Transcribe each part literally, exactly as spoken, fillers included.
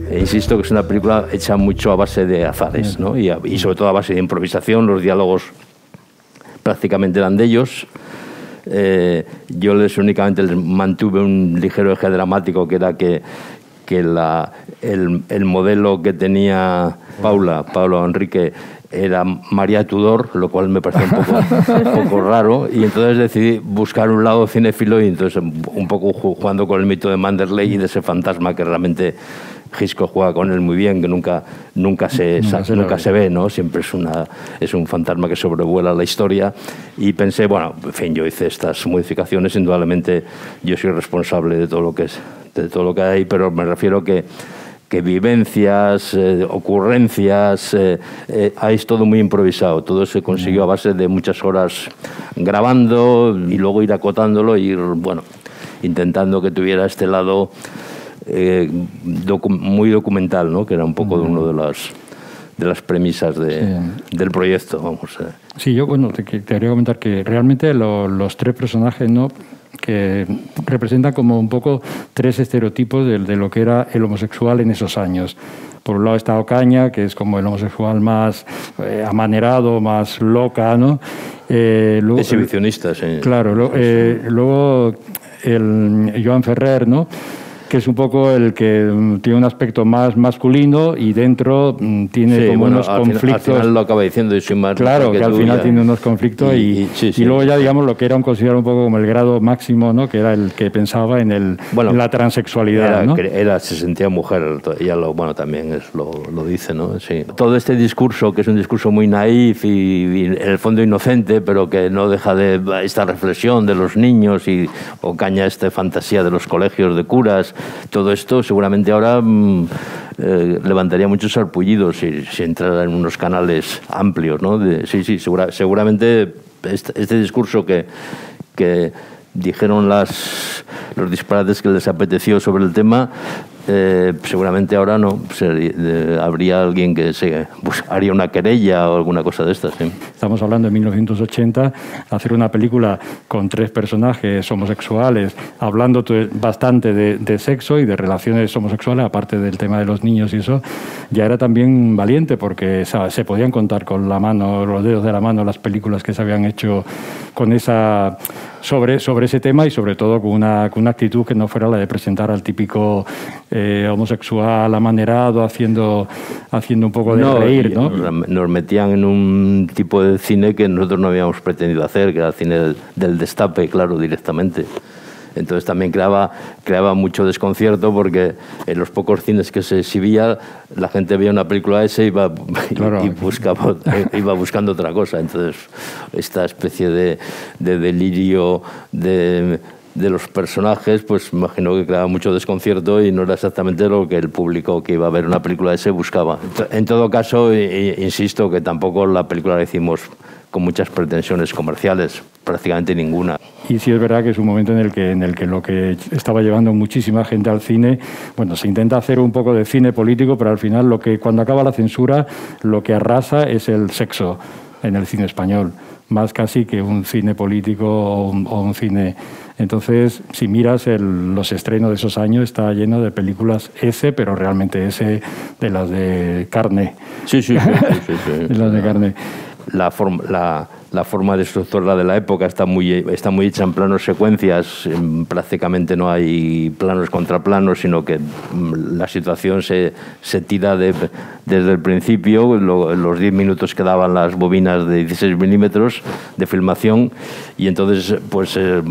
E insisto que es una película hecha mucho a base de azares, ¿no? y, a, y sobre todo a base de improvisación. Los diálogos prácticamente eran de ellos. Eh, yo les únicamente les mantuve un ligero eje dramático, que era que, que la, el, el modelo que tenía Paula, Paula Enrique, era María Tudor, lo cual me parecía un poco, un poco raro, y entonces decidí buscar un lado cinéfilo, y entonces un poco jugando con el mito de Manderley y de ese fantasma que realmente Hitchcock juega con él muy bien, que nunca, nunca, se, nunca, se, nunca se ve, ¿no? Siempre es, una, es un fantasma que sobrevuela la historia. Y pensé, bueno, en fin, yo hice estas modificaciones, indudablemente yo soy responsable de todo lo que, es, de todo lo que hay, pero me refiero que que vivencias, eh, ocurrencias, eh, eh, es todo muy improvisado. Todo se consiguió a base de muchas horas grabando y luego ir acotándolo y ir, bueno, intentando que tuviera este lado eh, docu muy documental, ¿no? Que era un poco de uno de las de las premisas de, sí. del proyecto, vamos. Eh. Sí, yo, bueno, te, te quería comentar que realmente lo, los tres personajes, ¿no?, que representan como un poco tres estereotipos de, de lo que era el homosexual en esos años. Por un lado está Ocaña, que es como el homosexual más eh, amanerado, más loca, ¿no? Eh, luego, Exhibicionista, sí. Claro, lo, eh, luego el Joan Ferrer, ¿no?, que es un poco el que tiene un aspecto más masculino y dentro tiene sí, como bueno, unos al conflictos. Final, al final lo acaba diciendo, y soy más claro, que, que al final ya. tiene unos conflictos y, y, y, sí, sí, y luego ya digamos lo que era un considerado un poco como el grado máximo, ¿no?, que era el que pensaba en, el, bueno, en la transexualidad. Era, ¿no? era, se sentía mujer, ella lo, bueno, también es, lo, lo dice, ¿no? Sí. Todo este discurso, que es un discurso muy naif y, y en el fondo inocente, pero que no deja de esta reflexión de los niños y Ocaña, esta fantasía de los colegios de curas, todo esto seguramente ahora mmm, eh, levantaría muchos sarpullidos si, si entrara en unos canales amplios, ¿no? De, sí, sí, segura, seguramente este, este discurso que, que dijeron las, los disparates que les apeteció sobre el tema, eh, seguramente ahora no, sería, eh, habría alguien que se, pues, haría una querella o alguna cosa de estas. ¿Sí? Estamos hablando de mil novecientos ochenta, hacer una película con tres personajes homosexuales, hablando bastante de, de sexo y de relaciones homosexuales, aparte del tema de los niños y eso, ya era también valiente, porque ¿sabes?, se podían contar con la mano, los dedos de la mano, las películas que se habían hecho con esa, sobre, sobre ese tema, y sobre todo con una, con una actitud que no fuera la de presentar al típico eh, homosexual amanerado haciendo, haciendo un poco de no, reír, ¿no? Nos metían en un tipo de cine que nosotros no habíamos pretendido hacer, que era el cine del, del destape, claro, directamente. Entonces también creaba, creaba mucho desconcierto, porque en los pocos cines que se exhibía la gente veía una película esa y iba, claro. y buscaba, iba buscando otra cosa. Entonces esta especie de, de delirio de, de los personajes, pues imagino que creaba mucho desconcierto y no era exactamente lo que el público que iba a ver una película esa buscaba. En todo caso, insisto que tampoco la película la hicimos con muchas pretensiones comerciales, prácticamente ninguna. Y sí es verdad que es un momento en el que, en el que lo que estaba llevando muchísima gente al cine, bueno, se intenta hacer un poco de cine político, pero al final lo que cuando acaba la censura, lo que arrasa es el sexo en el cine español, más casi que un cine político o un, o un cine... Entonces, si miras el, los estrenos de esos años, está lleno de películas ese, pero realmente ese de las de carne. Sí, sí, sí. sí, sí, sí. de las de carne. La forma, la, la forma de estructura de la época está muy, está muy hecha en planos secuencias, prácticamente no hay planos contra planos, sino que la situación se, se tira de, desde el principio, lo, los diez minutos que daban las bobinas de dieciséis milímetros de filmación, y entonces pues eh,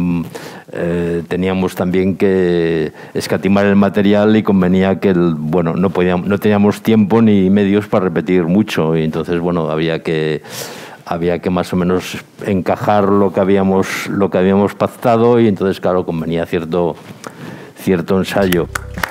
eh, teníamos también que escatimar el material, y convenía que el, bueno, no, podíamos, no teníamos tiempo ni medios para repetir mucho, y entonces bueno, había que había que más o menos encajar lo que habíamos, lo que habíamos pactado, y entonces, claro, convenía cierto, cierto ensayo.